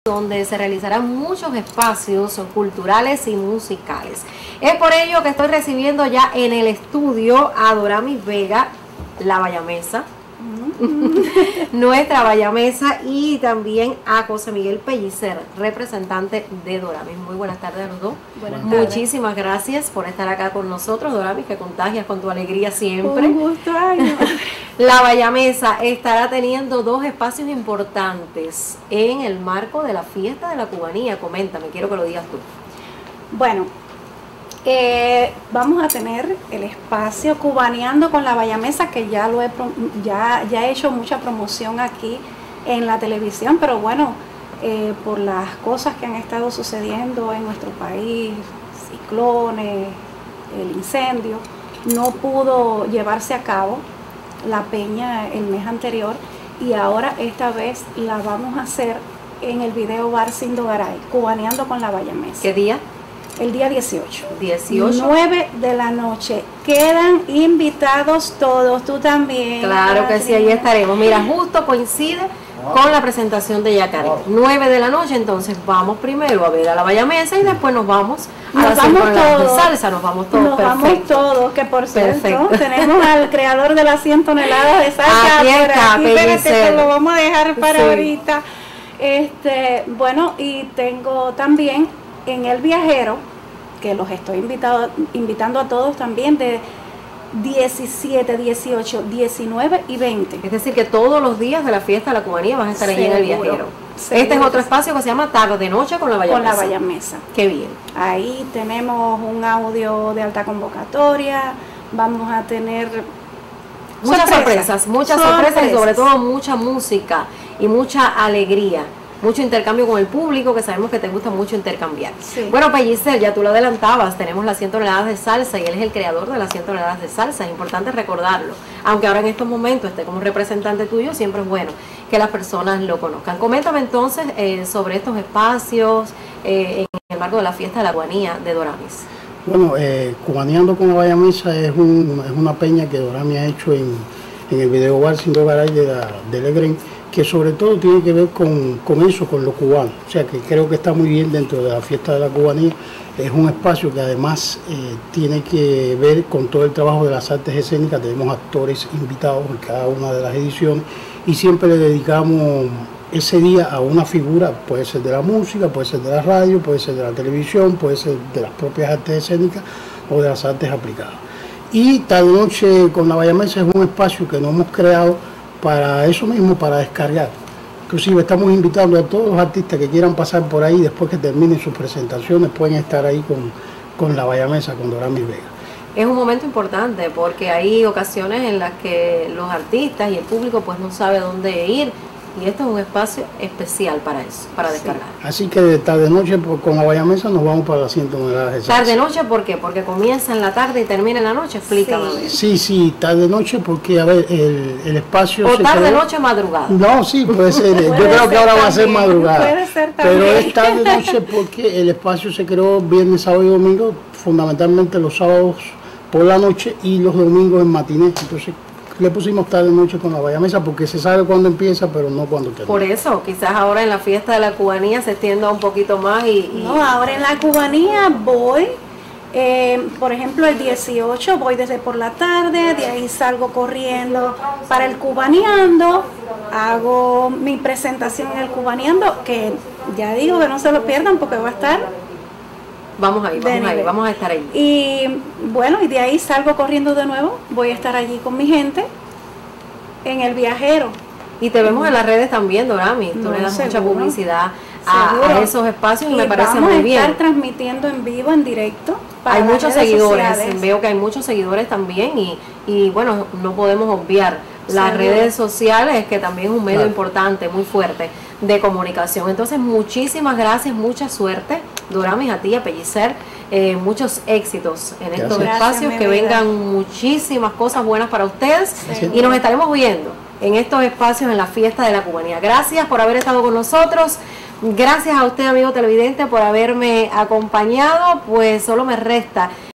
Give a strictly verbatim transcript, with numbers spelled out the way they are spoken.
donde se realizarán muchos espacios culturales y musicales. Es por ello que estoy recibiendo ya en el estudio a Doramis Vega, la Bayamesa, nuestra Bayamesa, y también a José Miguel Pellicer, representante de Doramis. Muy buenas tardes a los dos. Buenas Muchísimas tardes. Gracias por estar acá con nosotros, Doramis, que contagias con tu alegría siempre. Un gusto, ay, no. La Bayamesa estará teniendo dos espacios importantes en el marco de la fiesta de la cubanía. Coméntame, quiero que lo digas tú. Bueno, eh, vamos a tener el espacio Cubaneando con la Bayamesa, que ya lo he ya, ya he hecho mucha promoción aquí en la televisión, pero bueno, eh, por las cosas que han estado sucediendo en nuestro país, ciclones, el incendio, no pudo llevarse a cabo la peña el mes anterior, y ahora esta vez la vamos a hacer en el video Bar Sindogaray, Cubaneando con la Bayamesa. ¿Qué día? El día dieciocho. dieciocho. nueve de la noche. Quedan invitados todos, tú también. Claro que sí, ahí estaremos. Mira, justo coincide con la presentación de Yacaré. nueve de la noche, entonces vamos primero a ver a la Bayamesa y después nos vamos a nos la vamos toneladas de todos. salsa. Nos vamos todos. Nos Perfecto. vamos todos, que por cierto, Perfecto. tenemos al creador de las cien toneladas de salsa. Aquí está, aquí, espérate, Pellicer. que lo vamos a dejar para Sí. ahorita. Este, bueno, y tengo también en El Viajero, que los estoy invitado, invitando a todos también, de diecisiete, dieciocho, diecinueve y veinte. Es decir, que todos los días de la fiesta de la cubanía vas a estar allí en El Seguro, Viajero. seguro Este es otro que sí. espacio que se llama Tarde Noche con la Bayamesa. Con la Bayamesa. Qué bien. Ahí tenemos un audio de alta convocatoria, vamos a tener Muchas sorpresas, muchas sorpresas y sobre sorpresas. todo mucha música y mucha alegría, mucho intercambio con el público, que sabemos que te gusta mucho intercambiar. Sí. Bueno, Pellicer, ya tú lo adelantabas, tenemos las cien toneladas de salsa y él es el creador de las cien toneladas de salsa, es importante recordarlo, aunque ahora en estos momentos esté como representante tuyo, siempre es bueno que las personas lo conozcan. Coméntame entonces eh, sobre estos espacios eh, en el marco de la fiesta de la cubanía de Doramis. Bueno, eh, Cubaneando con la Bayamesa es, un, es una peña que Doramis ha hecho en, en el video Bar Sindogaray de la de Legren, que sobre todo tiene que ver con, con eso, con lo cubano. O sea, que creo que está muy bien dentro de la fiesta de la cubanía. Es un espacio que además eh, tiene que ver con todo el trabajo de las artes escénicas. Tenemos actores invitados en cada una de las ediciones y siempre le dedicamos ese día a una figura, puede ser de la música, puede ser de la radio, puede ser de la televisión, puede ser de las propias artes escénicas o de las artes aplicadas. Y Tarde Noche con la Bayamesa es un espacio que no hemos creado para eso mismo, para descargar. Inclusive estamos invitando a todos los artistas que quieran pasar por ahí, después que terminen sus presentaciones, pueden estar ahí con, con la Bayamesa, con Doramis Vega. Es un momento importante porque hay ocasiones en las que los artistas y el público pues no sabe dónde ir, y esto es un espacio especial para eso, para descargar. Sí. Así que de tarde noche por, con la Bayamesa nos vamos para las cien toneladas de salsa. Tarde noche, ¿por qué? Porque comienza en la tarde y termina en la noche. Explícame. Sí. Sí, sí, tarde noche porque, a ver, el, el espacio... O se tarde creó... noche madrugada. No, sí, puede ser. Yo Puede creo que ser ahora va a ser también, madrugada. puede ser Pero también. es tarde noche porque el espacio se creó viernes, sábado y domingo, fundamentalmente los sábados por la noche y los domingos en matiné. Entonces le pusimos tarde noche con la Bayamesa porque se sabe cuándo empieza, pero no cuándo termina. Por eso, quizás ahora en la fiesta de la cubanía se extienda un poquito más y... y... No, ahora en la cubanía voy, eh, por ejemplo el dieciocho voy desde por la tarde, de ahí salgo corriendo para el Cubaneando, hago mi presentación en el Cubaneando, que ya digo que no se lo pierdan porque va a estar... Vamos ahí, de vamos ahí, nivel. vamos a estar ahí. Y bueno, y de ahí salgo corriendo de nuevo, voy a estar allí con mi gente en El Viajero. Y te vemos en las redes también, Doramis. Tú No, le das mucha seguro. publicidad a, Seguro. a esos espacios y, Y me parece vamos muy a bien. estar transmitiendo en vivo, en directo. para Hay las muchos redes seguidores, sociales. veo que hay muchos seguidores también y, y bueno, no podemos obviar las Seguro. redes sociales, que también es un medio Claro. importante, muy fuerte de comunicación. Entonces, muchísimas gracias, mucha suerte, Doramis, a ti, a Pellicer, eh, muchos éxitos en Gracias. estos Gracias, espacios, mi que vida. vengan muchísimas cosas buenas para ustedes Sí. y nos estaremos viendo en estos espacios en la fiesta de la cubanía. Gracias por haber estado con nosotros. Gracias a usted, amigo televidente, por haberme acompañado. Pues solo me resta